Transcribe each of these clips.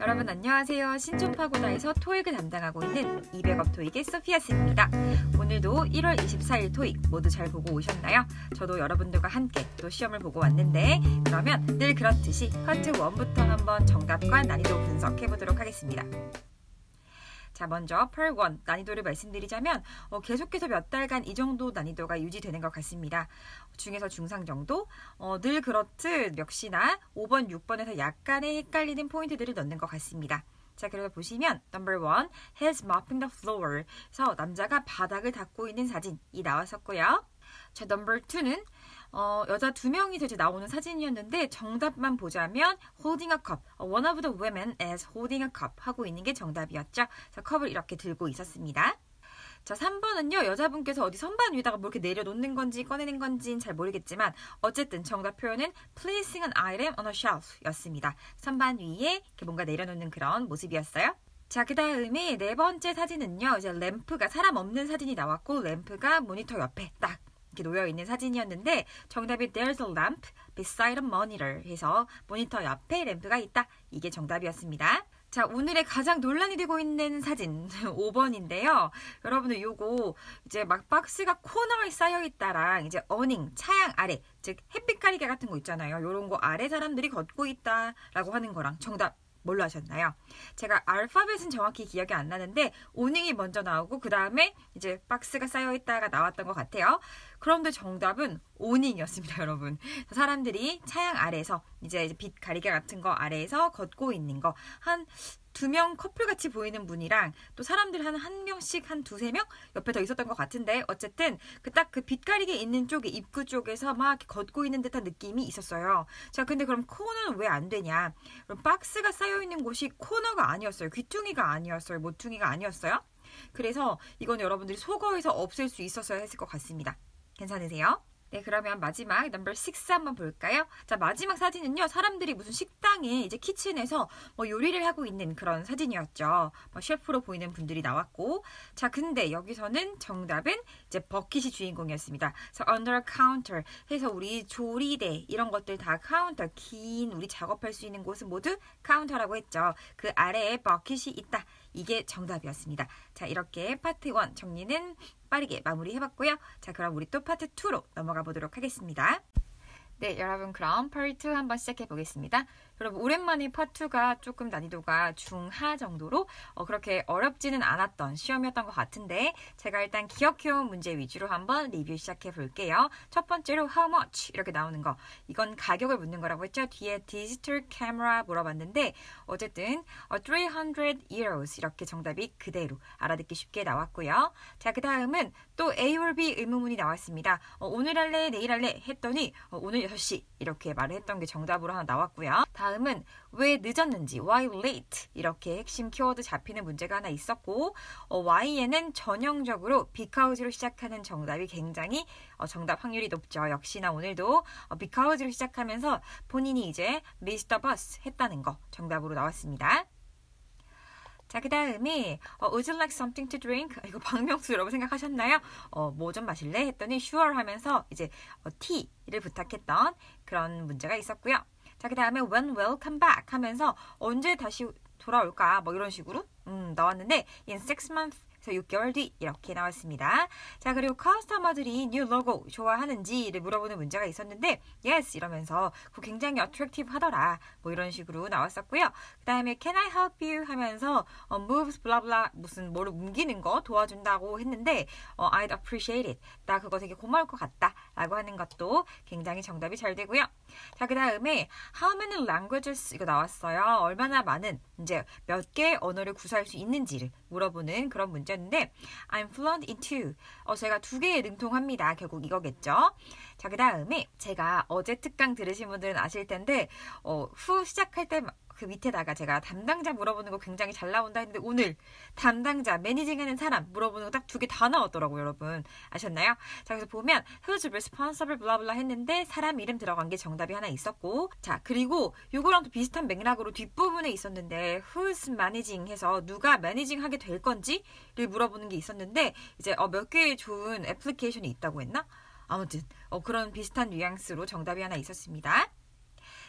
여러분 안녕하세요. 신촌파고다에서 토익을 담당하고 있는 200업 토익의 소피아쌤입니다. 오늘도 1월 24일 토익 모두 잘 보고 오셨나요? 저도 여러분들과 함께 또 시험을 보고 왔는데 그러면 늘 그렇듯이 파트 1부터 한번 정답과 난이도 분석해 보도록 하겠습니다. 자, 먼저 Part 1 난이도를 말씀드리자면 계속해서 몇 달간 이 정도 난이도가 유지되는 것 같습니다. 중에서 중상 정도? 늘 그렇듯 역시나 5번, 6번에서 약간의 헷갈리는 포인트들을 넣는 것 같습니다. 자, 그리고 보시면 Number 1, He's mopping the floor. 그래서 남자가 바닥을 닦고 있는 사진이 나왔었고요. 자, Number 2는 여자 두 명이서 이제 나오는 사진이었는데 정답만 보자면 holding a cup, one of the women is holding a cup 하고 있는 게 정답이었죠. 그래서 컵을 이렇게 들고 있었습니다. 자, 3번은요. 여자분께서 어디 선반 위에다가 뭐 이렇게 내려놓는 건지 꺼내는 건지는 잘 모르겠지만 어쨌든 정답 표현은 placing an item on a shelf 였습니다. 선반 위에 이렇게 뭔가 내려놓는 그런 모습이었어요. 자, 그 다음에 네 번째 사진은요. 이제 램프가 사람 없는 사진이 나왔고 램프가 모니터 옆에 딱 이렇게 놓여있는 사진이었는데 정답이 There's a lamp beside a monitor 해서 모니터 옆에 램프가 있다. 이게 정답이었습니다. 자, 오늘의 가장 논란이 되고 있는 사진 5번인데요. 여러분들 요거 이제 막 박스가 코너에 쌓여있다랑 이제 어닝, 차양 아래, 즉 햇빛 가리개 같은 거 있잖아요. 요런 거 아래 사람들이 걷고 있다라고 하는 거랑 정답 뭘로 하셨나요? 제가 알파벳은 정확히 기억이 안 나는데 오닝이 먼저 나오고 그 다음에 이제 박스가 쌓여있다가 나왔던 것 같아요. 그런데 정답은 오닝이었습니다, 여러분. 사람들이 차양 아래에서 이제 빛 가리개 같은 거 아래에서 걷고 있는 거 한 2명 커플같이 보이는 분이랑 또 사람들 한 명씩 한 2-3명 옆에 더 있었던 것 같은데 어쨌든 딱 그 빛 가리개 있는 쪽에 입구 쪽에서 막 이렇게 걷고 있는 듯한 느낌이 있었어요. 자, 근데 그럼 코너는 왜 안 되냐? 그럼 박스가 쌓여있는 곳이 코너가 아니었어요. 귀퉁이가 아니었어요. 모퉁이가 아니었어요. 그래서 이건 여러분들이 속어에서 없앨 수 있었어야 했을 것 같습니다. 괜찮으세요? 네, 그러면 마지막 넘버 6 한번 볼까요? 자, 마지막 사진은요. 사람들이 무슨 식당에 이제 키친에서 뭐 요리를 하고 있는 그런 사진이었죠. 뭐 셰프로 보이는 분들이 나왔고. 자, 근데 여기서는 정답은 이제 버킷이 주인공이었습니다. 그래서 under counter 해서 우리 조리대 이런 것들 다 카운터, 긴 우리 작업할 수 있는 곳은 모두 카운터라고 했죠. 그 아래에 버킷이 있다. 이게 정답이었습니다. 자, 이렇게 파트 1 정리는 빠르게 마무리해봤고요. 자, 그럼 우리 또 파트 2로 넘어가 보도록 하겠습니다. 네, 여러분 그럼 파트 2 한번 시작해 보겠습니다. 여러분 오랜만에 파트 2가 조금 난이도가 중하 정도로 그렇게 어렵지는 않았던 시험이었던 것 같은데 제가 일단 기억해온 문제 위주로 한번 리뷰 시작해 볼게요. 첫 번째로 how much 이렇게 나오는 거 이건 가격을 묻는 거라고 했죠. 뒤에 디지털 카메라 물어봤는데 어쨌든 300 euros 이렇게 정답이 그대로 알아듣기 쉽게 나왔고요. 자, 그 다음은 또 A or B 의문문이 나왔습니다. 오늘 할래 내일 할래 했더니 오늘 6시 이렇게 말을 했던 게 정답으로 하나 나왔고요. 다음은 왜 늦었는지 why late 이렇게 핵심 키워드 잡히는 문제가 하나 있었고 Y에는 전형적으로 because로 시작하는 정답이 굉장히 정답 확률이 높죠. 역시나 오늘도 because로 시작하면서 본인이 이제 miss the bus 했다는 거 정답으로 나왔습니다. 자, 그 다음에 Would you like something to drink? 이거 박명수 여러분 생각하셨나요? 뭐 좀 마실래? 했더니 sure 하면서 이제 tea를 부탁했던 그런 문제가 있었고요. 자, 그 다음에 when will come back 하면서 언제 다시 돌아올까? 뭐 이런 식으로 나왔는데 in 6 months 그래서 6개월 뒤 이렇게 나왔습니다. 자, 그리고 커스터머들이 뉴 로고 좋아하는지를 물어보는 문제가 있었는데 yes 이러면서 그거 굉장히 attractive 하더라 뭐 이런 식으로 나왔었고요. 그 다음에 can I help you 하면서 moves 블라블라 무슨 뭐를 옮기는 거 도와준다고 했는데 I'd appreciate it 나 그거 되게 고마울 것 같다 라고 하는 것도 굉장히 정답이 잘 되고요. 자, 그 다음에 how many languages 이거 나왔어요. 얼마나 많은 이제 몇 개의 언어를 구사할 수 있는지를 물어보는 그런 문제였는데 I'm fluent in 2. 제가 2개에 능통합니다. 결국 이거겠죠. 자, 그 다음에 제가 어제 특강 들으신 분들은 아실 텐데 후 시작할 때 그 밑에다가 제가 담당자 물어보는 거 굉장히 잘 나온다 했는데 오늘 담당자, 매니징하는 사람 물어보는 거 딱 2개 다 나왔더라고요, 여러분. 아셨나요? 자, 그래서 보면 who's responsible 블라블라 했는데 사람 이름 들어간 게 정답이 하나 있었고 자, 그리고 요거랑 또 비슷한 맥락으로 뒷부분에 있었는데 who's managing 해서 누가 매니징 하게 될 건지를 물어보는 게 있었는데 이제 몇 개의 좋은 애플리케이션이 있다고 했나? 아무튼 그런 비슷한 뉘앙스로 정답이 하나 있었습니다.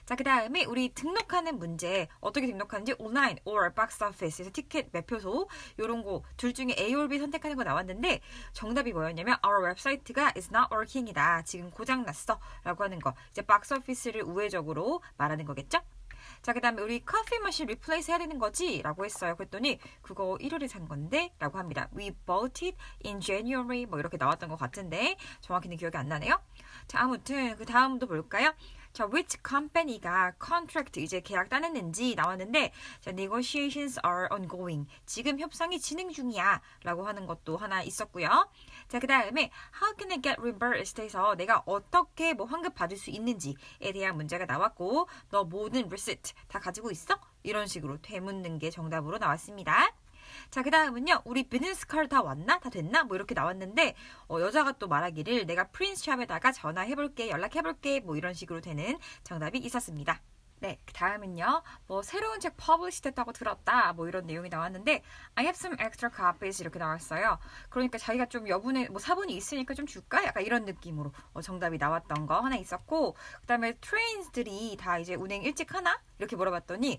자, 그 다음에 우리 등록하는 문제 어떻게 등록하는지 온라인 or box office에서 티켓 매표소 이런 거 둘 중에 A or B 선택하는 거 나왔는데 정답이 뭐였냐면 our website가 is not working이다. 지금 고장났어 라고 하는 거. 이제 box office를 우회적으로 말하는 거겠죠? 자, 그 다음에 우리 커피 머신 리플레이스 해야 되는 거지? 라고 했어요. 그랬더니 그거 1월에 산 건데? 라고 합니다. We bought it in January 뭐 이렇게 나왔던 것 같은데 정확히는 기억이 안 나네요. 자, 아무튼 그 다음도 볼까요? 자, which company가 contract 이제 계약 따냈는지 나왔는데 자, negotiations are ongoing. 지금 협상이 진행 중이야 라고 하는 것도 하나 있었고요. 자, 그 다음에 how can I get reimbursed 해서 내가 어떻게 뭐 환급 받을 수 있는지에 대한 문제가 나왔고 너 모든 receipt 다 가지고 있어? 이런 식으로 되묻는 게 정답으로 나왔습니다. 자, 그 다음은요. 우리 비즈니스 카드 다 왔나? 다 됐나? 뭐 이렇게 나왔는데 여자가 또 말하기를 내가 프린스샵에다가 전화해볼게, 연락해볼게 뭐 이런 식으로 되는 정답이 있었습니다. 네, 그 다음은요. 뭐 새로운 책 퍼블리시 됐다고 들었다. 뭐 이런 내용이 나왔는데 I have some extra copies 이렇게 나왔어요. 그러니까 자기가 좀 여분의 뭐 사본이 있으니까 좀 줄까? 약간 이런 느낌으로 정답이 나왔던 거 하나 있었고 그 다음에 트레인들이 다 이제 운행 일찍 하나? 이렇게 물어봤더니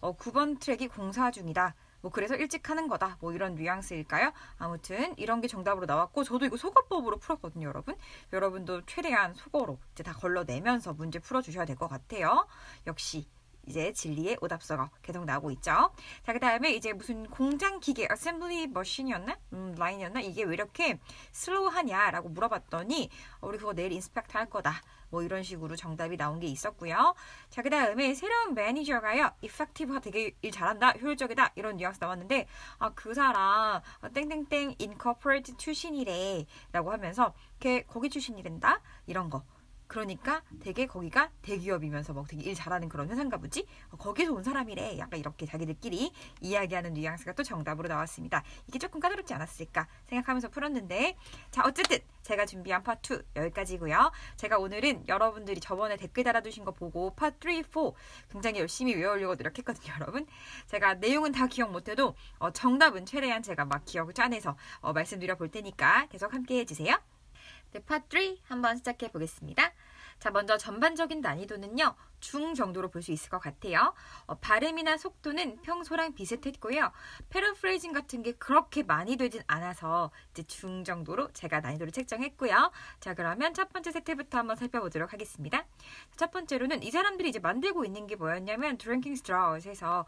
9번 트랙이 공사 중이다. 뭐 그래서 일찍 하는 거다. 뭐 이런 뉘앙스일까요? 아무튼 이런 게 정답으로 나왔고 저도 이거 속어법으로 풀었거든요, 여러분. 여러분도 최대한 속어로 이제 다 걸러내면서 문제 풀어주셔야 될 것 같아요. 역시 이제 진리의 오답서가 계속 나오고 있죠. 자, 그 다음에 이제 무슨 공장 기계, 어셈블리 머신이었나? 라인이었나? 이게 왜 이렇게 슬로우하냐라고 물어봤더니 우리 그거 내일 인스펙트 할 거다. 뭐 이런 식으로 정답이 나온 게 있었고요. 자, 그 다음에 새로운 매니저가요. effective가 되게 일 잘한다. 효율적이다. 이런 뉘앙스 나왔는데 그 사람 땡땡땡 인코퍼레이트 출신이래 라고 하면서 걔 거기 출신이란다. 이런 거. 그러니까 되게 거기가 대기업이면서 막 되게 일 잘하는 그런 회사인가 보지? 거기서 온 사람이래. 약간 이렇게 자기들끼리 이야기하는 뉘앙스가 또 정답으로 나왔습니다. 이게 조금 까다롭지 않았을까 생각하면서 풀었는데 자, 어쨌든 제가 준비한 파트 2 여기까지고요. 제가 오늘은 여러분들이 저번에 댓글 달아주신 거 보고 파트 3, 4 굉장히 열심히 외우려고 노력했거든요, 여러분. 제가 내용은 다 기억 못해도 정답은 최대한 제가 막 기억을 짜내서 말씀드려 볼 테니까 계속 함께 해주세요. 네, 파트 3 한번 시작해 보겠습니다. 자, 먼저 전반적인 난이도는요. 중 정도로 볼 수 있을 것 같아요. 발음이나 속도는 평소랑 비슷했고요. 패러프레이징 같은 게 그렇게 많이 되진 않아서 이제 중 정도로 제가 난이도를 책정했고요. 자, 그러면 첫 번째 세트부터 한번 살펴보도록 하겠습니다. 첫 번째로는 이 사람들이 이제 만들고 있는 게 뭐였냐면 drinking straws 해서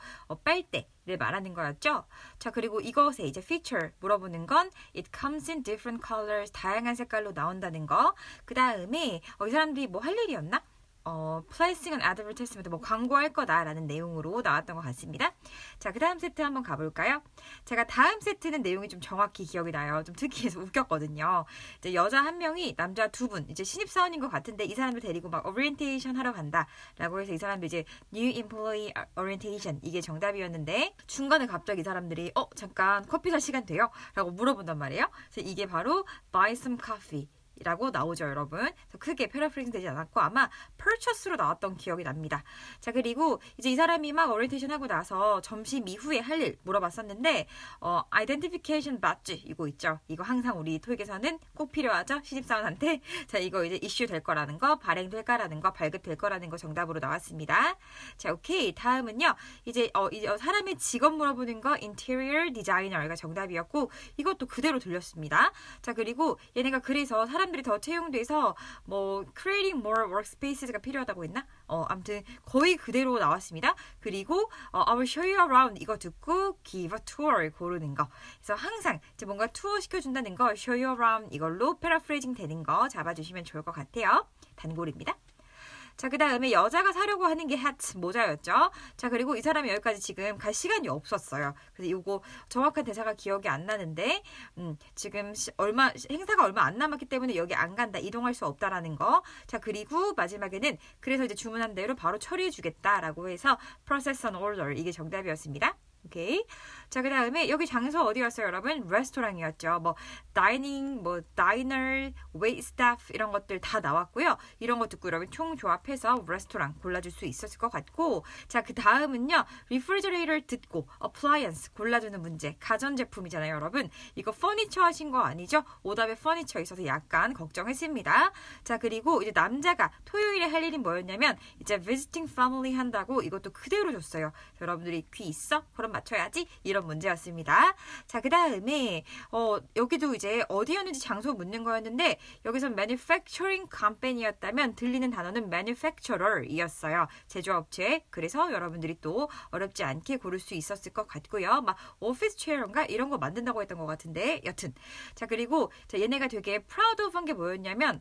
빨대를 말하는 거였죠. 자, 그리고 이것에 이제 feature 물어보는 건 it comes in different colors 다양한 색깔로 나온다는 거. 그 다음에 이 사람들이 뭐 할 일이었나? placing an advertisement, 뭐 광고할 거다라는 내용으로 나왔던 것 같습니다. 자, 그 다음 세트 한번 가볼까요? 제가 다음 세트는 내용이 좀 정확히 기억이 나요. 좀 특이해서 웃겼거든요. 이제 여자 한 명이 남자 두 분, 이제 신입사원인 것 같은데 이 사람들 데리고 막 오리엔테이션 하러 간다라고 해서 이 사람들 이제 new employee orientation 이게 정답이었는데 중간에 갑자기 이 사람들이 잠깐 커피 살 시간 돼요? 라고 물어본단 말이에요. 그래서 이게 바로 buy some coffee 라고 나오죠, 여러분. 그래서 크게 패러프레이징 되지 않았고 아마 purchase로 나왔던 기억이 납니다. 자, 그리고 이제 이 사람이 막 오리엔테이션 하고 나서 점심 이후에 할 일 물어봤었는데 identification badge 이거 있죠. 이거 항상 우리 토익에서는 꼭 필요하죠. 신입사원한테. 자, 이거 이제 이슈 될 거라는 거, 발행될 거라는 거, 발급될 거라는 거 정답으로 나왔습니다. 자, 오케이. 다음은요. 이제 사람의 직업 물어보는 거 interior designer가 정답이었고 이것도 그대로 들렸습니다. 자, 그리고 얘네가 그래서 사람들이 더 채용돼서 뭐 creating more workspaces가 필요하다고 했나? 아무튼 거의 그대로 나왔습니다. 그리고 I will show you around 이거 듣고 give a tour 고르는 거. 그래서 항상 이제 뭔가 투어 시켜준다는 거 show you around 이걸로 패러프레이징 되는 거 잡아주시면 좋을 것 같아요. 단골입니다. 자, 그 다음에 여자가 사려고 하는 게 hat, 모자였죠. 자, 그리고 이 사람이 여기까지 지금 갈 시간이 없었어요. 그래서 이거 정확한 대사가 기억이 안 나는데 지금 행사가 얼마 안 남았기 때문에 여기 안 간다, 이동할 수 없다라는 거. 자, 그리고 마지막에는 그래서 이제 주문한 대로 바로 처리해 주겠다라고 해서 process on order 이게 정답이었습니다. 오케이. 자, 그 다음에 여기 장소 어디였어요, 여러분? 레스토랑이었죠. 뭐 다이닝, 뭐 다이너, 웨이트 스타프 이런 것들 다 나왔고요. 이런 거 듣고 여러분 총 조합해서 레스토랑 골라줄 수 있었을 것 같고, 자, 그 다음은요. refrigerator 듣고 appliance 골라주는 문제. 가전제품이잖아요, 여러분. 이거 퍼니처 하신 거 아니죠? 오답에 퍼니처 있어서 약간 걱정했습니다. 자, 그리고 이제 남자가 토요일에 할 일이 뭐였냐면 이제 visiting family 한다고 이것도 그대로 줬어요. 여러분들이 귀 있어? 그럼 맞춰야지. 이런 문제였습니다. 자, 그 다음에 여기도 이제 어디였는지 장소 묻는 거였는데 여기서 manufacturing company였다면 들리는 단어는 manufacturer이었어요. 제조업체. 그래서 여러분들이 또 어렵지 않게 고를 수 있었을 것 같고요. 막 오피스 체어인가 이런 거 만든다고 했던 것 같은데 여튼. 자, 그리고 자, 얘네가 되게 proud of 한 게 뭐였냐면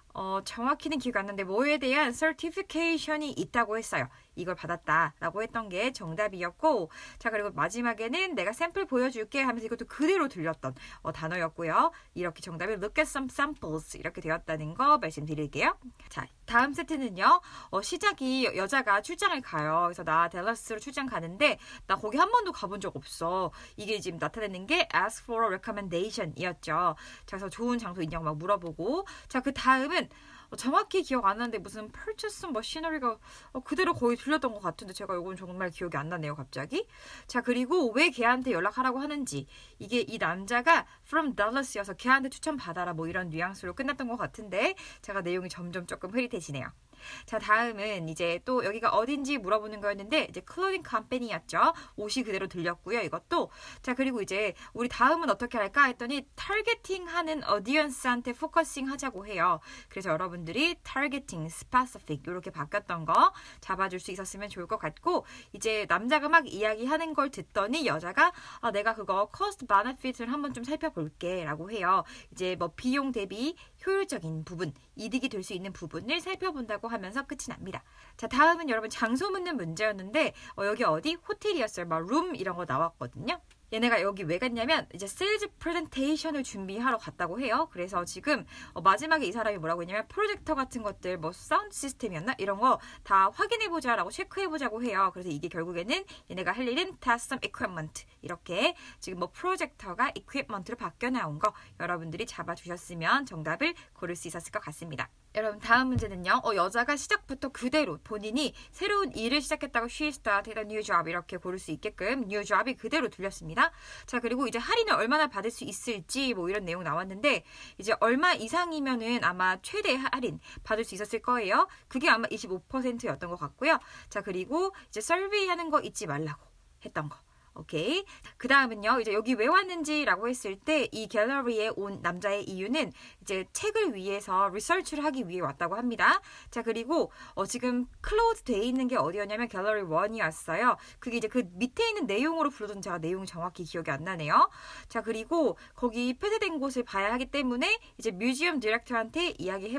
정확히는 기억 안 나는데 뭐에 대한 certification이 있다고 했어요. 이걸 받았다라고 했던 게 정답이었고, 자, 그리고 마지막에는 내가 샘플 보여줄게 하면서 이것도 그대로 들렸던 단어였고요. 이렇게 정답이 look at some samples 이렇게 되었다는 거 말씀드릴게요. 자, 다음 세트는요. 시작이 여자가 출장을 가요. 그래서 나 댈러스로 출장 가는데 나 거기 한 번도 가본 적 없어. 이게 지금 나타내는 게 ask for a recommendation 이었죠. 자, 그래서 좋은 장소 있냐고 막 물어보고, 자, 그 다음은 정확히 기억 안 나는데 무슨 purchase machinery가 그대로 거의 들렸던 것 같은데 제가 이건 정말 기억이 안 나네요, 갑자기. 자, 그리고 왜 걔한테 연락하라고 하는지, 이게 이 남자가 from Dallas여서 걔한테 추천받아라 뭐 이런 뉘앙스로 끝났던 것 같은데 제가 내용이 점점 조금 흐릿해지네요. 자, 다음은 이제 또 여기가 어딘지 물어보는 거였는데 이제 clothing company였죠. 옷이 그대로 들렸고요, 이것도. 자, 그리고 이제 우리 다음은 어떻게 할까 했더니 타겟팅 하는 audience한테 포커싱 하자고 해요. 그래서 여러분들이 targeting, specific 이렇게 바뀌었던 거 잡아줄 수 있었으면 좋을 것 같고, 이제 남자가 막 이야기하는 걸 듣더니 여자가 내가 그거 cost benefit을 한번 좀 살펴볼게 라고 해요. 이제 뭐 비용 대비 효율적인 부분, 이득이 될 수 있는 부분을 살펴본다고 하면서 끝이 납니다. 자, 다음은 여러분 장소 묻는 문제였는데 여기 어디? 호텔이었어요. 막 룸 이런 거 나왔거든요. 얘네가 여기 왜 갔냐면 이제 세일즈 프레젠테이션을 준비하러 갔다고 해요. 그래서 지금 마지막에 이 사람이 뭐라고 했냐면 프로젝터 같은 것들 뭐 사운드 시스템이었나? 이런 거 다 확인해보자 라고 체크해보자고 해요. 그래서 이게 결국에는 얘네가 할 일은 test some equipment 이렇게 지금 뭐 프로젝터가 equipment로 바뀌어 나온 거 여러분들이 잡아주셨으면 정답을 고를 수 있었을 것 같습니다. 여러분 다음 문제는요. 여자가 시작부터 그대로 본인이 새로운 일을 시작했다고 she started a new job 이렇게 고를 수 있게끔 new job이 그대로 들렸습니다. 자, 그리고 이제 할인을 얼마나 받을 수 있을지 뭐 이런 내용 나왔는데 이제 얼마 이상이면은 아마 최대 할인 받을 수 있었을 거예요. 그게 아마 25%였던 것 같고요. 자, 그리고 이제 서베이 하는 거 잊지 말라고 했던 거. 오케이. 그 다음은요, 이제 여기 왜 왔는지라고 했을 때 이 갤러리에 온 남자의 이유는 이제 책을 위해서 리서치를 하기 위해 왔다고 합니다. 자, 그리고 지금 클로즈 돼 있는 게 어디였냐면 갤러리 1이었어요. 그게 이제 그 밑에 있는 내용으로 불러준 제가 내용 정확히 기억이 안 나네요. 자, 그리고 거기 폐쇄된 곳을 봐야 하기 때문에 이제 뮤지엄 디렉터한테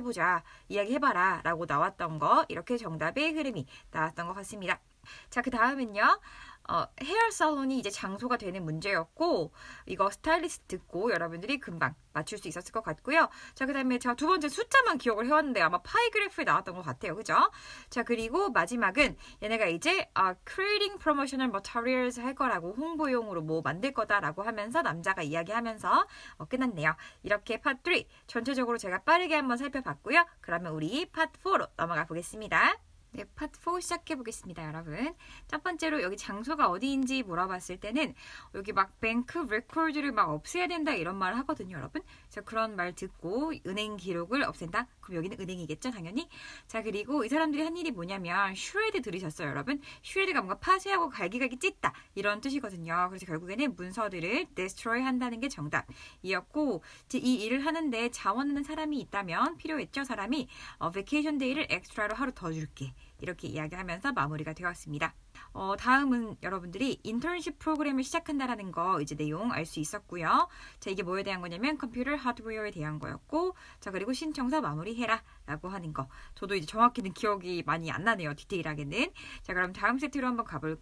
이야기해봐라 라고 나왔던 거, 이렇게 정답의 흐름이 나왔던 것 같습니다. 자, 그 다음은요. 헤어 살론이 이제 장소가 되는 문제였고, 이거 스타일리스트 듣고 여러분들이 금방 맞출 수 있었을 것 같고요. 자, 그 다음에 제가 두 번째 숫자만 기억을 해왔는데 아마 파이그래프에 나왔던 것 같아요. 그죠? 자, 그리고 마지막은 얘네가 이제 creating promotional materials 할 거라고, 홍보용으로 뭐 만들 거다라고 하면서 남자가 이야기하면서 끝났네요. 이렇게 파트 3 전체적으로 제가 빠르게 한번 살펴봤고요. 그러면 우리 파트 4로 넘어가 보겠습니다. 네, 파트 4 시작해 보겠습니다, 여러분. 첫 번째로 여기 장소가 어디인지 물어봤을 때는 여기 막 뱅크 레코드를 막 없애야 된다 이런 말을 하거든요, 여러분. 그래서 그런 말 듣고 은행 기록을 없앤다? 그럼 여기는 은행이겠죠, 당연히. 자, 그리고 이 사람들이 한 일이 뭐냐면 슈레드 들으셨어요, 여러분? 슈레드가 뭔가 파쇄하고 갈기갈기 찢다 이런 뜻이거든요. 그래서 결국에는 문서들을 destroy 한다는 게 정답이었고, 이제 이 일을 하는데 자원하는 사람이 있다면 필요했죠, 사람이. 베케이션 데이를 엑스트라로 하루 더 줄게. 이렇게 이야기하면서 마무리가 되었습니다. 다음은 여러분들이 인턴십 프로그램을 시작한다라는 거 이제 내용 알 수 있었고요. 자, 이게 뭐에 대한 거냐면 컴퓨터 하드웨어에 대한 거였고, 자, 그리고 신청서 마무리해라 라고 하는 거. 저도 이제 정확히는 기억이 많이 안 나네요, 디테일하게는. 자, 그럼 다음 세트로 한번 가볼까요?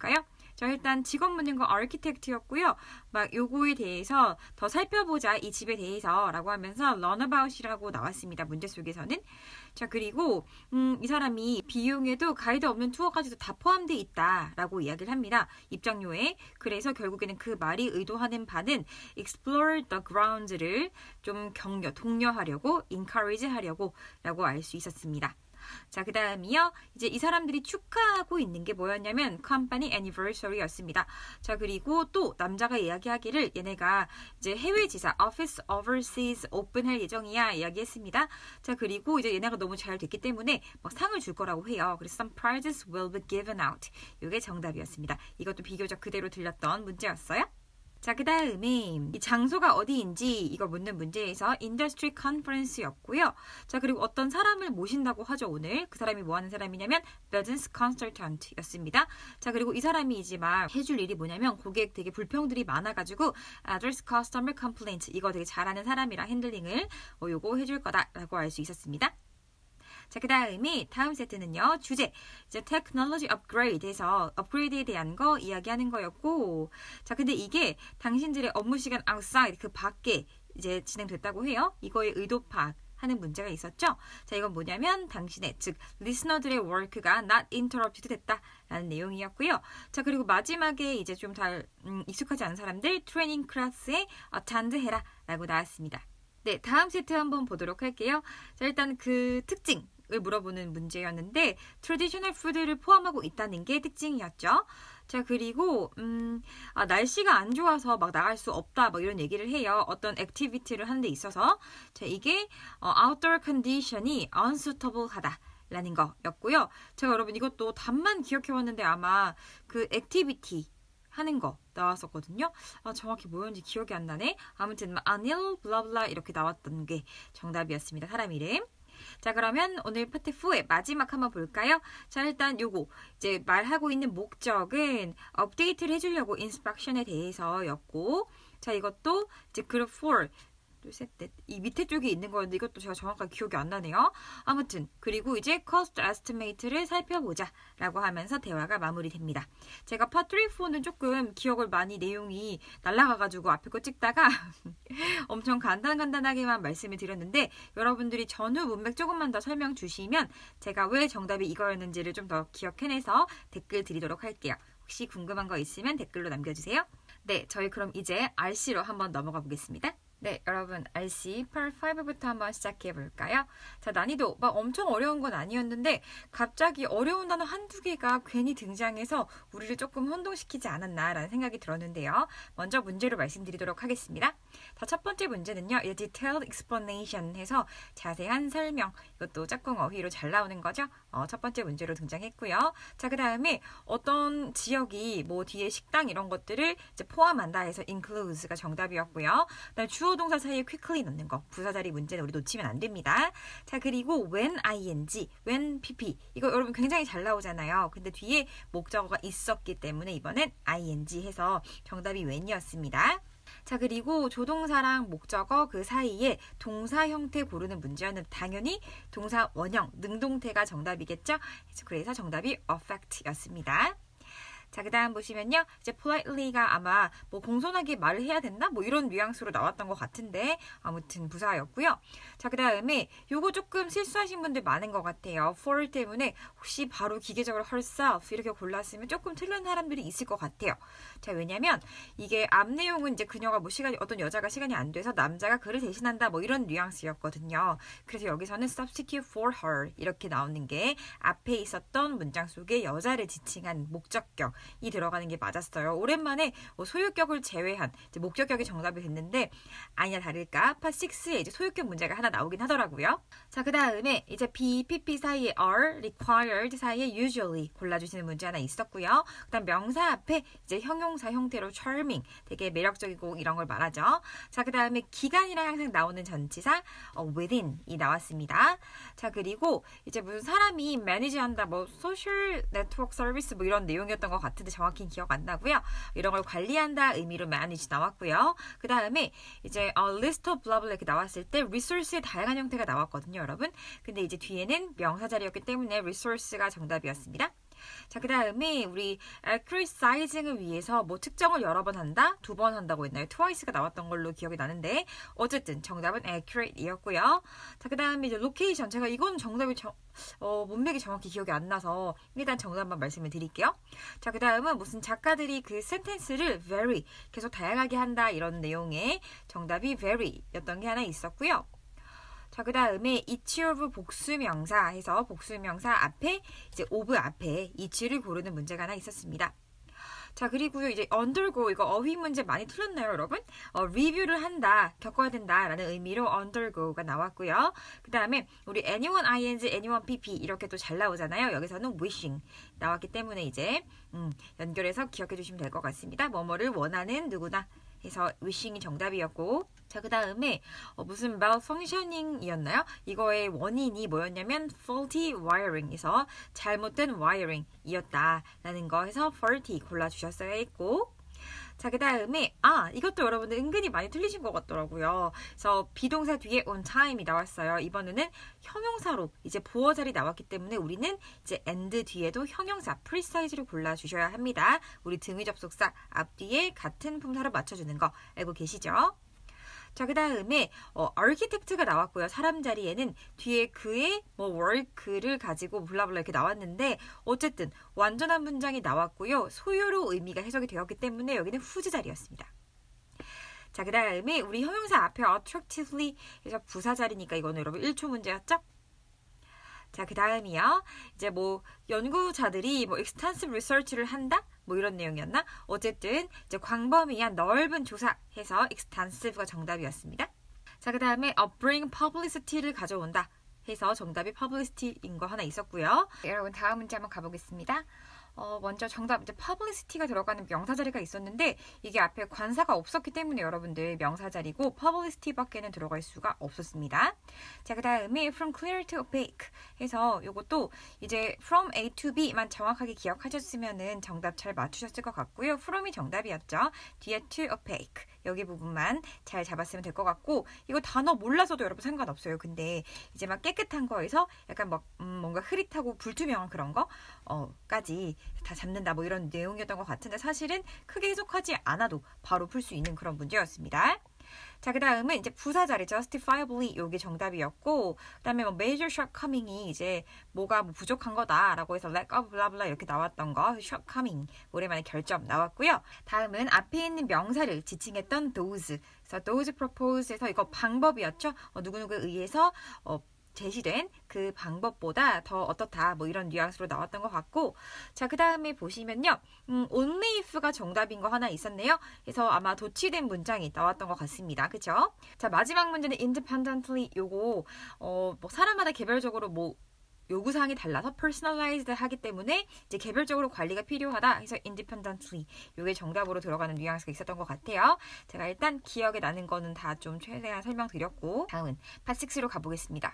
자, 일단 직업 묻는 거 architect였고요. 막 요거에 대해서 더 살펴보자 이 집에 대해서라고 하면서 learn about이라고 나왔습니다. 문제 속에서는. 자, 그리고 이 사람이 비용에도 가이드 없는 투어까지도 다 포함되어 있다라고 이야기를 합니다. 입장료에. 그래서 결국에는 그 말이 의도하는 바는 explore the grounds를 좀 독려하려고 encourage 하려고 라고 알 수 있었습니다. 자, 그 다음이요. 이제 이 사람들이 축하하고 있는 게 뭐였냐면 company anniversary였습니다. 자, 그리고 또 남자가 이야기하기를 얘네가 이제 해외 지사 office overseas 오픈할 예정이야 이야기했습니다. 자, 그리고 이제 얘네가 너무 잘 됐기 때문에 막 상을 줄 거라고 해요. 그래서 some prizes will be given out. 이게 정답이었습니다. 이것도 비교적 그대로 들렸던 문제였어요. 자, 그 다음에 이 장소가 어디인지 이걸 묻는 문제에서 인더스트리 컨퍼런스였고요. 자, 그리고 어떤 사람을 모신다고 하죠, 오늘. 그 사람이 뭐 하는 사람이냐면 business consultant였습니다. 자, 그리고 이 사람이 이제 막 해줄 일이 뭐냐면 고객 되게 불평들이 많아가지고 address customer complaint 이거 되게 잘하는 사람이랑 핸들링을 요거 해줄 거다라고 알 수 있었습니다. 자, 그 다음에 다음 세트는요. 주제, 이제 테크놀로지 업그레이드에서 업그레이드에 대한 거 이야기하는 거였고, 자, 근데 이게 당신들의 업무 시간 outside 그 밖에 이제 진행됐다고 해요. 이거의 의도 파악하는 문제가 있었죠. 자, 이건 뭐냐면 당신의 즉 리스너들의 워크가 not interrupted 됐다라는 내용이었고요. 자, 그리고 마지막에 이제 좀 잘 익숙하지 않은 사람들 트레이닝 클래스에 attend 해라라고 나왔습니다. 네, 다음 세트 한번 보도록 할게요. 자, 일단 그 특징 을 물어보는 문제였는데 트래디셔널 푸드를 포함하고 있다는 게 특징이었죠. 자, 그리고 날씨가 안 좋아서 막 나갈 수 없다 뭐 이런 얘기를 해요. 어떤 액티비티를 하는 데 있어서. 자, 이게 outdoor condition이 unsuitable 하다 라는 거였고요. 제가 여러분 이것도 답만 기억해왔는데 아마 그 액티비티 하는 거 나왔었거든요. 정확히 뭐였는지 기억이 안 나네. 아무튼 anil 블라블라 이렇게 나왔던 게 정답이었습니다. 사람 이름. 자, 그러면 오늘 파트 4의 마지막 한번 볼까요? 자, 일단 요거 이제 말하고 있는 목적은 업데이트를 해주려고 인스펙션에 대해서였고, 자, 이것도 이제 그룹 4 둘, 셋, 넷. 이 밑에 쪽에 있는 거였는데 이것도 제가 정확하게 기억이 안 나네요. 아무튼 그리고 이제 cost estimate를 살펴보자 라고 하면서 대화가 마무리됩니다. 제가 파트 3, 4는 조금 기억을 많이 내용이 날아가가지고 앞에 거 찍다가 엄청 간단하게만 말씀을 드렸는데 여러분들이 전후 문맥 조금만 더 설명 주시면 제가 왜 정답이 이거였는지를 좀 더 기억해내서 댓글 드리도록 할게요. 혹시 궁금한 거 있으면 댓글로 남겨주세요. 네, 저희 그럼 이제 RC로 한번 넘어가 보겠습니다. 네, 여러분 RC Part 5부터 한번 시작해 볼까요? 자, 난이도 막 엄청 어려운 건 아니었는데 갑자기 어려운 단어 한두 개가 괜히 등장해서 우리를 조금 혼동시키지 않았나라는 생각이 들었는데요. 먼저 문제로 말씀드리도록 하겠습니다. 자, 첫 번째 문제는요. Detailed explanation 해서 자세한 설명. 이것도 짝꿍 어휘로 잘 나오는 거죠. 첫 번째 문제로 등장했고요. 자, 그 다음에 어떤 지역이 뭐 뒤에 식당 이런 것들을 이제 포함한다 해서 includes가 정답이었고요. 그다음에 주어 동사 사이에 quickly 넣는 거. 부사자리 문제는 우리 놓치면 안 됩니다. 자, 그리고 when ing, when pp. 이거 여러분 굉장히 잘 나오잖아요. 근데 뒤에 목적어가 있었기 때문에 이번엔 ing 해서 정답이 when이었습니다. 자, 그리고 조동사랑 목적어 그 사이에 동사 형태 고르는 문제였는데 당연히 동사 원형, 능동태가 정답이겠죠? 그래서 정답이 affect였습니다. 자, 그 다음 보시면요. 이제 politely가 아마 뭐 공손하게 말을 해야 된다? 뭐 이런 뉘앙스로 나왔던 것 같은데 아무튼 부사였고요. 자, 그 다음에 요거 조금 실수하신 분들 많은 것 같아요. for 때문에 혹시 바로 기계적으로 herself 이렇게 골랐으면 조금 틀린 사람들이 있을 것 같아요. 자, 왜냐면 이게 앞 내용은 이제 그녀가 뭐 어떤 여자가 시간이 안 돼서 남자가 그를 대신한다 뭐 이런 뉘앙스였거든요. 그래서 여기서는 substitute for her 이렇게 나오는 게 앞에 있었던 문장 속에 여자를 지칭한 목적격 이 들어가는 게 맞았어요. 오랜만에 소유격을 제외한 이제 목적격이 정답이 됐는데 아니나 다를까 Part 6에 이제 소유격 문제가 하나 나오긴 하더라고요. 자, 그 다음에 이제 be, pp 사이에 are, required 사이에 usually 골라주시는 문제 하나 있었고요. 그 다음 명사 앞에 이제 형용사 형태로 charming 되게 매력적이고 이런 걸 말하죠. 자, 그 다음에 기간이랑 항상 나오는 전치사 within이 나왔습니다. 자, 그리고 이제 무슨 사람이 매니지한다 뭐 소셜 네트워크 서비스 뭐 이런 내용이었던 것 같은데 정확히 기억 안 나고요. 이런 걸 관리한다 의미로 manage 나왔고요. 그 다음에 이제 list of blah blah 이렇게 나왔을 때 resource의 다양한 형태가 나왔거든요, 여러분. 근데 이제 뒤에는 명사 자리였기 때문에 resource가 정답이었습니다. 자, 그 다음에 우리 accurate sizing을 위해서 뭐 측정을 여러 번 한다? 2번 한다고 했나요? twice가 나왔던 걸로 기억이 나는데 어쨌든 정답은 accurate이었고요. 자, 그 다음에 이제 location. 제가 이건 정답이 문맥이 정확히 기억이 안 나서 일단 정답만 말씀을 드릴게요. 자, 그 다음은 무슨 작가들이 그 센텐스를 very 계속 다양하게 한다 이런 내용의 정답이 very 였던 게 하나 있었고요. 자, 그 다음에 each of 복수명사 해서 복수명사 앞에 이제 of 앞에 each를 고르는 문제가 하나 있었습니다. 자, 그리고요, 이제 undergo, 이거 어휘 문제 많이 틀렸나요, 여러분? 리뷰를 한다, 겪어야 된다, 라는 의미로 undergo가 나왔고요. 그 다음에, 우리 anyone ing, anyone pp, 이렇게 또 잘 나오잖아요. 여기서는 wishing 나왔기 때문에 이제, 연결해서 기억해 주시면 될 것 같습니다. 뭐뭐를 원하는 누구나 해서 wishing이 정답이었고, 자, 그 다음에 무슨 malfunctioning이었나요? 이거의 원인이 뭐였냐면 faulty wiring에서 잘못된 wiring이었다라는 거 해서 faulty 골라주셨어야 했고, 자, 그 다음에 이것도 여러분들 은근히 많이 틀리신 것 같더라고요. 그래서 비동사 뒤에 on time이 나왔어요. 이번에는 형용사로 이제 보어 자리 나왔기 때문에 우리는 이제 and 뒤에도 형용사 precise를 골라주셔야 합니다. 우리 등위 접속사 앞뒤에 같은 품사로 맞춰주는 거 알고 계시죠? 자, 그 다음에 architect가 나왔고요. 사람 자리에는 뒤에 그의 work를 가지고 블라블라 이렇게 나왔는데 어쨌든 완전한 문장이 나왔고요. 소유로 의미가 해석이 되었기 때문에 여기는 whose 자리였습니다. 자, 그 다음에 우리 형용사 앞에 attractively 해서 부사 자리니까 이거는 여러분 1초 문제였죠? 자, 그 다음이요. 이제 뭐 연구자들이 뭐 extensive research를 한다? 뭐 이런 내용이었나? 어쨌든 이제 광범위한 넓은 조사해서 extensive가 정답이었습니다. 자, 그 다음에 bring publicity를 가져온다 해서 정답이 publicity인 거 하나 있었고요. 여러분 다음 문제 한번 가보겠습니다. 먼저 정답 이제 publicity가 들어가는 명사 자리가 있었는데 이게 앞에 관사가 없었기 때문에 여러분들 명사 자리고 publicity밖에는 들어갈 수가 없었습니다. 자, 그 다음에 from clear to opaque 해서 이것도 이제 from A to B만 정확하게 기억하셨으면은 정답 잘 맞추셨을 것 같고요. from이 정답이었죠. 뒤에 to opaque 여기 부분만 잘 잡았으면 될 것 같고 이거 단어 몰라서도 여러분 상관없어요. 근데 이제 막 깨끗한 거에서 약간 막 뭔가 흐릿하고 불투명한 그런 거까지 다 잡는다 뭐 이런 내용이었던 것 같은데 사실은 크게 해석하지 않아도 바로 풀 수 있는 그런 문제였습니다. 자, 그 다음은 이제 부사 자리 justifiably 요게 정답이었고 그 다음에 뭐 major shortcoming이 이제 뭐가 뭐 부족한 거다라고 해서 lack of blah blah 이렇게 나왔던 거 shortcoming 오랜만에 결점 나왔고요. 다음은 앞에 있는 명사를 지칭했던 those 그래서 those propose에서 이거 방법이었죠. 누구누구에 의해서 제시된 그 방법보다 더 어떻다 뭐 이런 뉘앙스로 나왔던 것 같고 자, 그 다음에 보시면요 only if가 정답인 거 하나 있었네요. 그래서 아마 도치된 문장이 나왔던 것 같습니다. 그쵸? 자, 마지막 문제는 independently 요거 뭐 사람마다 개별적으로 뭐 요구사항이 달라서 personalized 하기 때문에 이제 개별적으로 관리가 필요하다 해서 independently 요게 정답으로 들어가는 뉘앙스가 있었던 것 같아요. 제가 일단 기억에 나는 거는 다 좀 최대한 설명드렸고 다음은 Part 6로 가보겠습니다.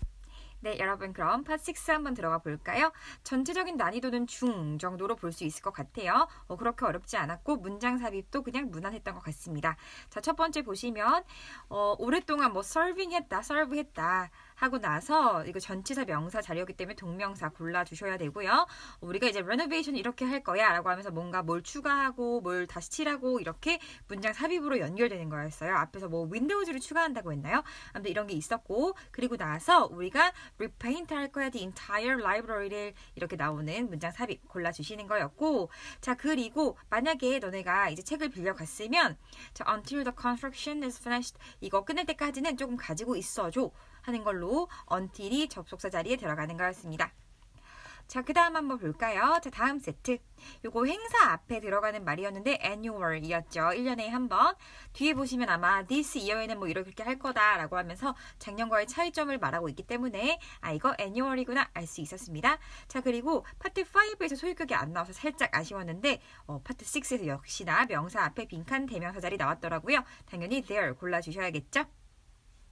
네, 여러분 그럼 Part 6 한번 들어가 볼까요? 전체적인 난이도는 중 정도로 볼 수 있을 것 같아요. 그렇게 어렵지 않았고 문장 삽입도 그냥 무난했던 것 같습니다. 자, 첫 번째 보시면 오랫동안 뭐 serving 했다, serve 했다 하고 나서 이거 전치사 명사 자리였기 때문에 동명사 골라주셔야 되고요. 우리가 이제 renovation 이렇게 할 거야 라고 하면서 뭔가 뭘 추가하고 뭘 다시 칠하고 이렇게 문장 삽입으로 연결되는 거였어요. 앞에서 뭐 windows를 추가한다고 했나요? 아무튼 이런 게 있었고 그리고 나서 우리가 repaint 할 거야 the entire library를 이렇게 나오는 문장 삽입 골라주시는 거였고 자, 그리고 만약에 너네가 이제 책을 빌려갔으면 자, until the construction is finished 이거 끝낼 때까지는 조금 가지고 있어줘 하는 걸로 until이 접속사 자리에 들어가는 거였습니다. 자, 그 다음 한번 볼까요? 자, 다음 세트. 요거 행사 앞에 들어가는 말이었는데 annual이었죠. 1년에 한 번. 뒤에 보시면 아마 this year에는 뭐 이렇게 할 거다라고 하면서 작년과의 차이점을 말하고 있기 때문에 이거 annual이구나 알 수 있었습니다. 자, 그리고 파트 5에서 소유격이 안 나와서 살짝 아쉬웠는데 파트 6에서 역시나 명사 앞에 빈칸 대명사 자리 나왔더라고요. 당연히 there 골라주셔야겠죠?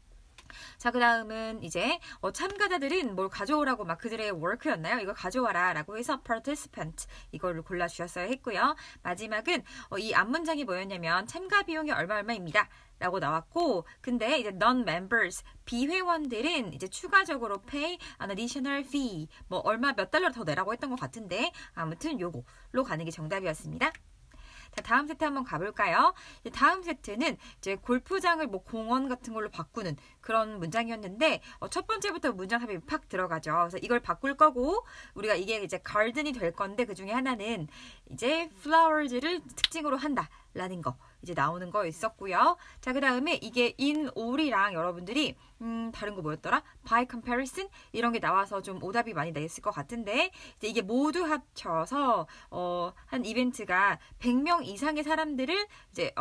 자, 그 다음은 이제 참가자들은 뭘 가져오라고 막 그들의 워크였나요? 이거 가져와라 라고 해서 participant 이거를 골라주셨어야 했고요. 마지막은 이 앞문장이 뭐였냐면 참가 비용이 얼마입니다. 라고 나왔고, 근데 이제 non-members, 비회원들은 이제 추가적으로 pay an additional fee, 뭐 얼마 몇 달러 더 내라고 했던 것 같은데, 아무튼 요거로 가는 게 정답이었습니다. 자, 다음 세트 한번 가볼까요? 다음 세트는 이제 골프장을 뭐 공원 같은 걸로 바꾸는 그런 문장이었는데, 첫 번째부터 문장 삽입이 팍 들어가죠. 그래서 이걸 바꿀 거고, 우리가 이게 이제 garden이 될 건데, 그 중에 하나는 이제 flowers를 특징으로 한다. 라는 거 이제 나오는 거 있었고요. 자, 그 다음에 이게 in all이랑 여러분들이 다른 거 뭐였더라? by comparison 이런 게 나와서 좀 오답이 많이 냈을 것 같은데, 이제 이게 모두 합쳐서 한 이벤트가 100명 이상의 사람들을 이제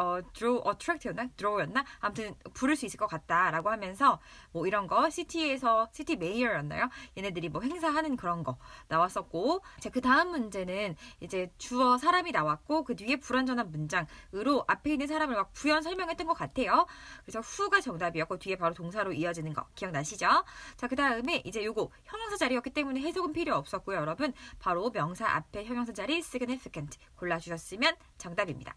draw였나? 아무튼 부를 수 있을 것 같다라고 하면서 뭐 이런 거 시티에서 시티 메이어였나요? 얘네들이 뭐 행사하는 그런 거 나왔었고, 자, 그 다음 문제는 이제 주어 사람이 나왔고 그 뒤에 불완전한 문장으로 앞에 있는 사람을 막 부연 설명했던 것 같아요. 그래서 who가 정답이었고 뒤에 바로 동사로 이어지는 거 기억나시죠? 자, 그 다음에 이제 요거 형용사 자리였기 때문에 해석은 필요 없었고요. 여러분 바로 명사 앞에 형용사 자리 significant 골라주셨으면 정답입니다.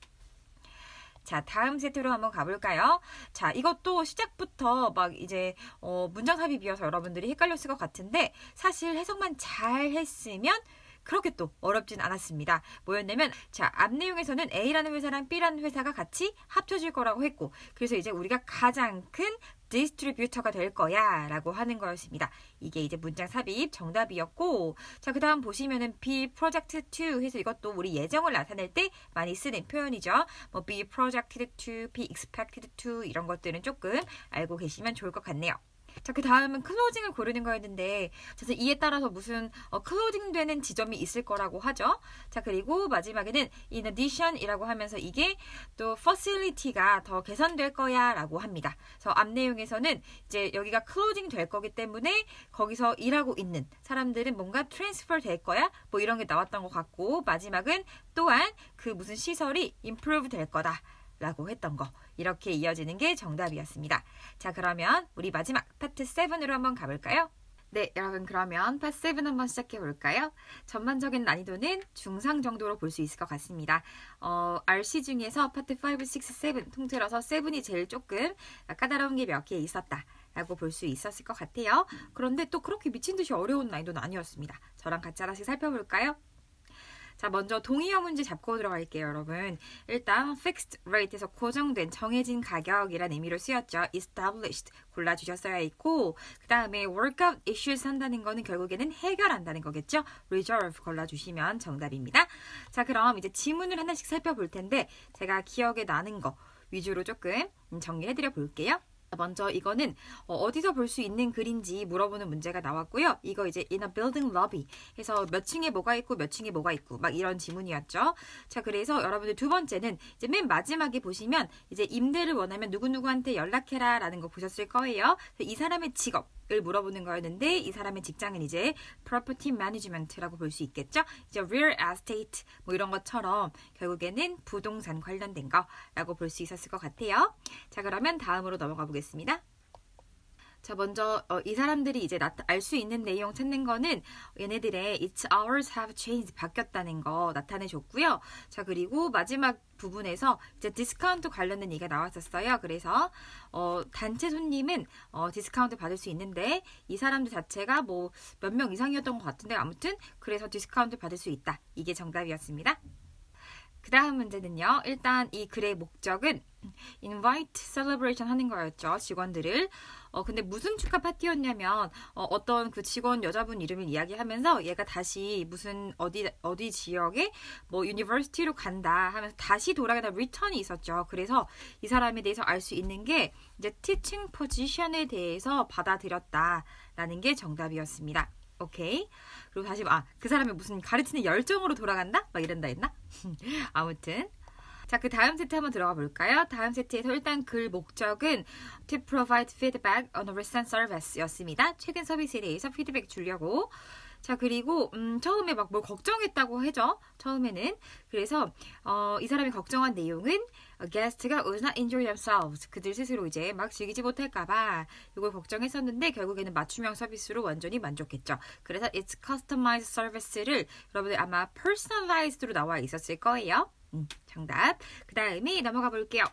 자, 다음 세트로 한번 가볼까요? 자, 이것도 시작부터 막 이제 문장 삽입이어서 여러분들이 헷갈렸을 것 같은데, 사실 해석만 잘 했으면 그렇게 또 어렵진 않았습니다. 뭐였냐면, 자, 앞 내용에서는 A라는 회사랑 B라는 회사가 같이 합쳐질 거라고 했고, 그래서 이제 우리가 가장 큰 디스트리뷰터가 될 거야 라고 하는 거였습니다. 이게 이제 문장 삽입 정답이었고, 자, 그 다음 보시면은 be projected to 해서 이것도 우리 예정을 나타낼 때 많이 쓰는 표현이죠. 뭐 be projected to, be expected to 이런 것들은 조금 알고 계시면 좋을 것 같네요. 자, 그 다음은 클로징을 고르는 거였는데, 그래서 이에 따라서 무슨 클로징 되는 지점이 있을 거라고 하죠. 자, 그리고 마지막에는 in addition 이라고 하면서 이게 또 facility가 더 개선될 거야 라고 합니다. 그래서 앞 내용에서는 이제 여기가 클로징 될 거기 때문에 거기서 일하고 있는 사람들은 뭔가 트랜스퍼 될 거야 뭐 이런 게 나왔던 것 같고, 마지막은 또한 그 무슨 시설이 improve 될 거다 라고 했던 거, 이렇게 이어지는 게 정답이었습니다. 자, 그러면 우리 마지막 파트 7으로 한번 가볼까요? 네, 여러분 그러면 파트 7 한번 시작해 볼까요? 전반적인 난이도는 중상 정도로 볼 수 있을 것 같습니다. RC 중에서 파트 5, 6, 7 통틀어서 7이 제일 조금 까다로운 게 몇 개 있었다 라고 볼 수 있었을 것 같아요. 그런데 또 그렇게 미친 듯이 어려운 난이도는 아니었습니다. 저랑 같이 하나씩 살펴볼까요? 자, 먼저 동의어 문제 잡고 들어갈게요, 여러분. 일단 fixed rate에서 고정된, 정해진 가격이라는 의미로 쓰였죠. established 골라주셨어야 했고, 그 다음에 workout issues 한다는 거는 결국에는 해결한다는 거겠죠. resolve 골라주시면 정답입니다. 자, 그럼 이제 지문을 하나씩 살펴볼 텐데 제가 기억에 나는 거 위주로 조금 정리해드려 볼게요. 먼저 이거는 어디서 볼 수 있는 글인지 물어보는 문제가 나왔고요. 이거 이제 in a building lobby 해서 몇 층에 뭐가 있고 몇 층에 뭐가 있고 막 이런 지문이었죠. 자, 그래서 여러분들 두 번째는 이제 맨 마지막에 보시면 이제 임대를 원하면 누구누구한테 연락해라 라는 거 보셨을 거예요. 이 사람의 직업을 물어보는 거였는데 이 사람의 직장은 이제 property management라고 볼 수 있겠죠. 이제 real estate 뭐 이런 것처럼 결국에는 부동산 관련된 거라고 볼 수 있었을 것 같아요. 자, 그러면 다음으로 넘어가 보겠습니다. 자, 먼저 이 사람들이 이제 알 수 있는 내용 찾는 거는 얘네들의 its hours have changed 바뀌었다는 거 나타내 줬고요. 자, 그리고 마지막 부분에서 이제 디스카운트 관련된 얘기가 나왔었어요. 그래서 단체 손님은 디스카운트 받을 수 있는데 이 사람들 자체가 뭐 몇 명 이상이었던 것 같은데 아무튼 그래서 디스카운트 받을 수 있다. 이게 정답이었습니다. 그 다음 문제는요. 일단 이 글의 목적은 invite celebration 하는 거였죠. 직원들을. 근데 무슨 축하 파티였냐면 어떤 그 직원 여자분 이름을 이야기하면서 얘가 다시 무슨 어디 지역에 뭐 유니버시티로 간다 하면서 다시 돌아가다 return이 있었죠. 그래서 이 사람에 대해서 알 수 있는 게 이제 teaching position에 대해서 받아들였다라는 게 정답이었습니다. 오케이. 그리고 다시 그 사람이 무슨 가르치는 열정으로 돌아간다? 막 이런다 했나? 아무튼 자, 그 다음 세트 한번 들어가 볼까요? 다음 세트에서 일단 글 목적은 to provide feedback on a recent service 였습니다. 최근 서비스에 대해서 피드백 주려고. 자, 그리고 처음에 막 뭘 걱정했다고 하죠. 처음에는. 그래서 이 사람이 걱정한 내용은 guest가 would not enjoy themselves. 그들 스스로 이제 막 즐기지 못할까봐 이걸 걱정했었는데 결국에는 맞춤형 서비스로 완전히 만족했죠. 그래서 it's customized service를 여러분들 아마 personalized로 나와 있었을 거예요. 정답. 그 다음에 넘어가 볼게요.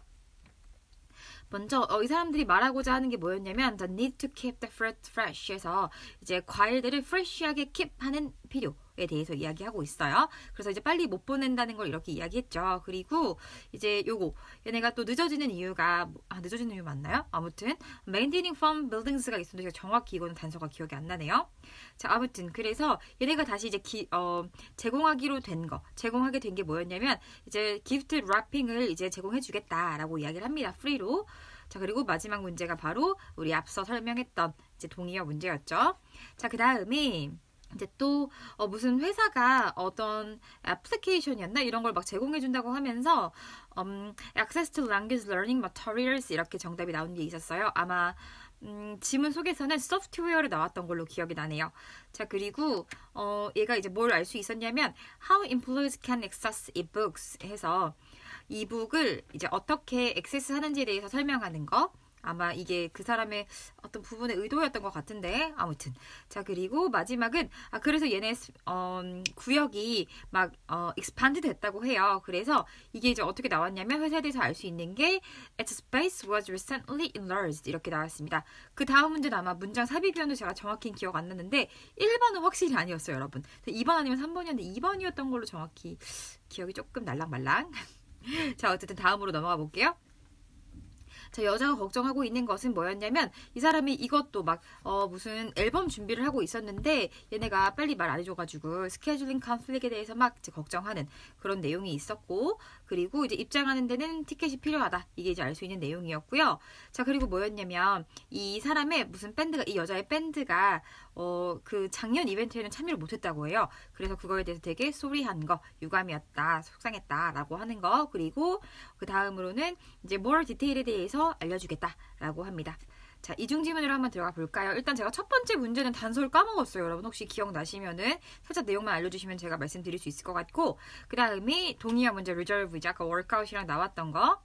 먼저 이 사람들이 말하고자 하는 게 뭐였냐면 the need to keep the fruit fresh 해서 이제 과일들을 fresh하게 keep하는 필요에 대해서 이야기하고 있어요. 그래서 이제 빨리 못 보낸다는 걸 이렇게 이야기했죠. 그리고 이제 요거 얘네가 또 늦어지는 이유가 늦어지는 이유 맞나요? 아무튼 maintaining farm buildings가 있었는데 정확히 이거는 단서가 기억이 안 나네요. 자, 아무튼 그래서 얘네가 다시 이제 제공하게 된 게 뭐였냐면 이제 gift wrapping을 이제 제공해주겠다라고 이야기를 합니다. 프리로. 자, 그리고 마지막 문제가 바로 우리 앞서 설명했던 이제 동의어 문제였죠. 자, 그 다음에 이제 또 무슨 회사가 어떤 애플리케이션이었나 이런 걸 막 제공해준다고 하면서 access to language learning materials 이렇게 정답이 나온 게 있었어요. 아마 지문 속에서는 소프트웨어로 나왔던 걸로 기억이 나네요. 자, 그리고 얘가 이제 뭘 알 수 있었냐면 how employees can access ebooks 해서 이북을 이제 어떻게 액세스 하는지에 대해서 설명하는 거. 아마 이게 그 사람의 어떤 부분의 의도였던 것 같은데 아무튼 자, 그리고 마지막은 그래서 얘네 구역이 막 expand 됐다고 해요. 그래서 이게 이제 어떻게 나왔냐면 회사에 대해서 알 수 있는 게 its space was recently enlarged 이렇게 나왔습니다. 그 다음 문제는 아마 문장 삽입이었는데 제가 정확히 기억 안 나는데 1번은 확실히 아니었어요, 여러분. 2번 아니면 3번이었는데 2번이었던 걸로 정확히 기억이 조금 날랑말랑. 자, 어쨌든 다음으로 넘어가 볼게요. 자, 여자가 걱정하고 있는 것은 뭐였냐면 이 사람이 이것도 막 무슨 앨범 준비를 하고 있었는데 얘네가 빨리 말 안 해줘가지고 스케줄링 컨플릭에 대해서 막 이제 걱정하는 그런 내용이 있었고 그리고 이제 입장하는 데는 티켓이 필요하다. 이게 이제 알 수 있는 내용이었고요. 자, 그리고 뭐였냐면 이 사람의 무슨 밴드가 이 여자의 밴드가 그 작년 이벤트에는 참여를 못했다고 해요. 그래서 그거에 대해서 되게 쏘리한 거, 유감이었다, 속상했다라고 하는 거. 그리고 그 다음으로는 이제 more 디테일에 대해서 알려주겠다라고 합니다. 자, 이중지문으로 한번 들어가 볼까요? 일단 제가 첫 번째 문제는 단서를 까먹었어요. 여러분 혹시 기억나시면은 살짝 내용만 알려주시면 제가 말씀드릴 수 있을 것 같고 그 다음에 동의어 문제 reserve이자 아까 workout이랑 나왔던 거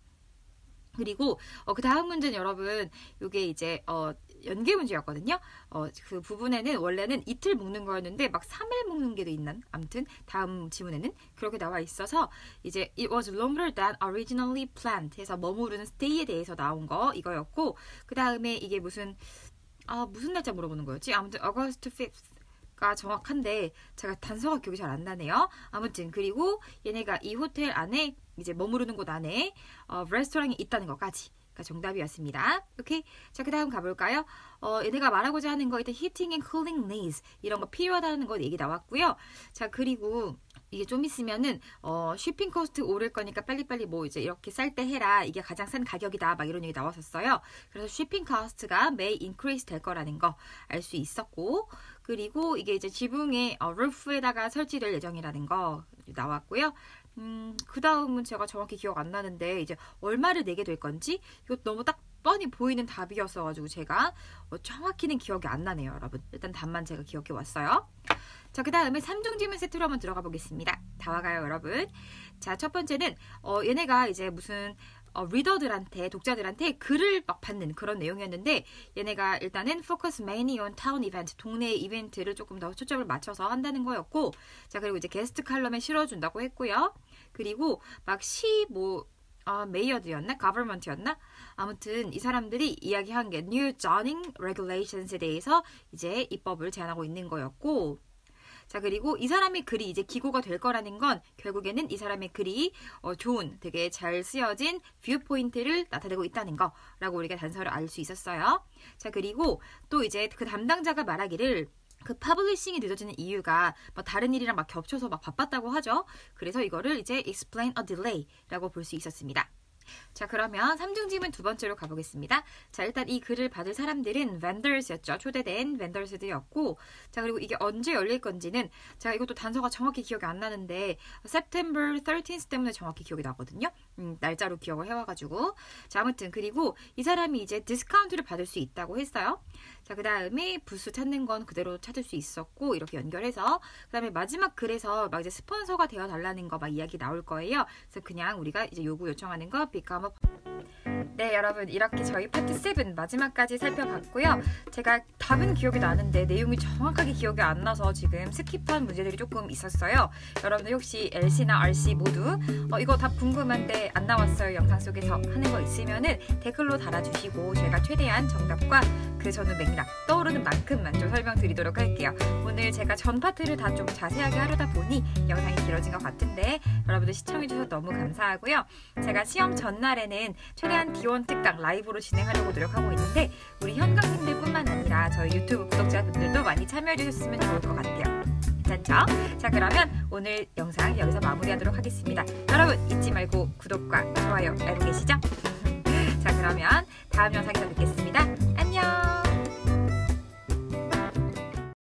그리고 그 다음 문제는 여러분 요게 이제 연계 문제였거든요. 그 부분에는 원래는 이틀 묶는 거였는데 막 3일 묶는 게도 있는 아무튼 다음 지문에는 그렇게 나와 있어서 이제 it was longer than originally planned 해서 머무르는 stay에 대해서 나온 거 이거였고 그 다음에 이게 무슨 날짜 물어보는 거였지? 아무튼 August 5th가 정확한데 제가 단서가 기억이 잘 안 나네요. 아무튼 그리고 얘네가 이 호텔 안에 이제 머무르는 곳 안에 레스토랑이 있다는 것까지가 정답이었습니다. 오케이. 자, 그 다음 가볼까요? 얘네가 말하고자 하는 거 일단 heating and cooling needs 이런 거 필요하다는 거 얘기 나왔고요. 자, 그리고 이게 좀 있으면은 쇼핑 코스트 오를 거니까 빨리빨리 뭐 이제 이렇게 쌀 때 해라. 이게 가장 싼 가격이다. 막 이런 얘기 나왔었어요. 그래서 쇼핑 코스트가 may increase 될 거라는 거 알 수 있었고 그리고 이게 이제 지붕의 루프에다가 설치될 예정이라는 거 나왔고요. 그 다음은 제가 정확히 기억 안 나는데 이제 얼마를 내게 될 건지 이거 너무 딱 뻔히 보이는 답이었어가지고 제가 정확히는 기억이 안 나네요, 여러분. 일단 답만 제가 기억해 왔어요. 자, 그 다음에 3중 질문 세트로 한번 들어가 보겠습니다. 다 와가요, 여러분. 자, 첫 번째는 얘네가 이제 무슨 리더들한테 독자들한테 글을 막 받는 그런 내용이었는데 얘네가 일단은 focus mainly on town event 동네 이벤트를 조금 더 초점을 맞춰서 한다는 거였고 자 그리고 이제 게스트 칼럼에 실어준다고 했고요. 그리고 막 메이어드였나? 가버먼트였나? 아무튼 이 사람들이 이야기한 게 New Zoning Regulations에 대해서 이제 입법을 제안하고 있는 거였고 자 그리고 이 사람의 글이 이제 기고가 될 거라는 건 결국에는 이 사람의 글이 좋은 되게 잘 쓰여진 뷰포인트를 나타내고 있다는 거라고 우리가 단서를 알 수 있었어요. 자 그리고 또 이제 그 담당자가 말하기를 그 퍼블리싱이 늦어지는 이유가 뭐 다른 일이랑 막 겹쳐서 막 바빴다고 하죠. 그래서 이거를 이제 explain a delay라고 볼 수 있었습니다. 자, 그러면 3중 질문 두 번째로 가보겠습니다. 자, 일단 이 글을 받을 사람들은 vendors 였죠. 초대된 vendors들이었고, 자, 그리고 이게 언제 열릴 건지는 제가 이것도 단서가 정확히 기억이 안 나는데 September 13th 때문에 정확히 기억이 나거든요. 날짜로 기억을 해와가지고. 자, 아무튼 그리고 이 사람이 이제 디스카운트를 받을 수 있다고 했어요. 자, 그 다음에 부스 찾는 건 그대로 찾을 수 있었고, 이렇게 연결해서 그 다음에 마지막 글에서 막 이제 스폰서가 되어 달라는 거 막 이야기 나올 거예요. 그래서 그냥 우리가 이제 요구요청하는 거 become 네, 여러분 이렇게 저희 파트 7 마지막까지 살펴봤고요. 제가 답은 기억이 나는데 내용이 정확하게 기억이 안 나서 지금 스킵한 문제들이 조금 있었어요. 여러분들 혹시 LC나 RC 모두 이거 답 궁금한데 안 나왔어요 영상 속에서 하는 거 있으면은 댓글로 달아주시고 제가 최대한 정답과 그 전후 맥락 떠오르는 만큼만 좀 설명드리도록 할게요. 오늘 제가 전 파트를 다 좀 자세하게 하려다 보니 영상이 길어진 것 같은데 여러분들 시청해주셔서 너무 감사하고요. 제가 시험 전날에는 최대한 D1 특강 라이브로 진행하려고 노력하고 있는데 우리 현강님들 뿐만 아니라 저희 유튜브 구독자분들도 많이 참여해주셨으면 좋을 것 같아요. 괜찮죠? 자, 그러면 오늘 영상 여기서 마무리하도록 하겠습니다. 여러분 잊지 말고 구독과 좋아요 알고 계시죠? 자, 그러면 다음 영상에서 뵙겠습니다. 안녕.